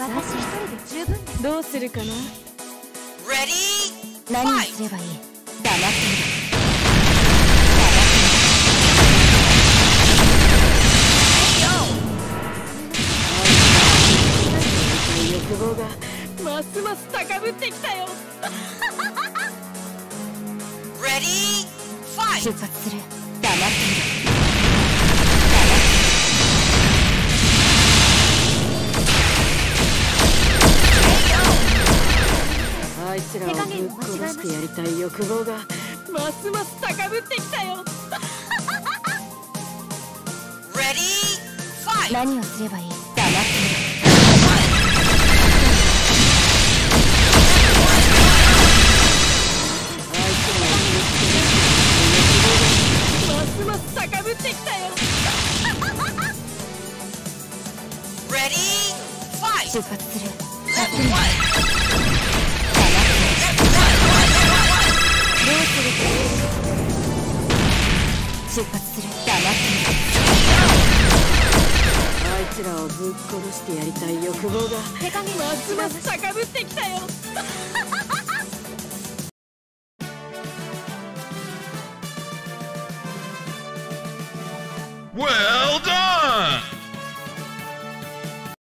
私一人で十分。 どうするかな。 何をすればいい。黙ってみる。 欲望がますます高ぶってきたよ。 出発する。黙ってみる。 あいつらをぶっ殺してやりたい欲望がますます高ぶってきたよ。 何をすればいい。黙ってみる。 ますます高ぶってきたよ。 出発する。 どうするか。 出発する。黙ってみる。 あいつらをぶっ殺してやりたい欲望がますます高ぶってきたよ。 Well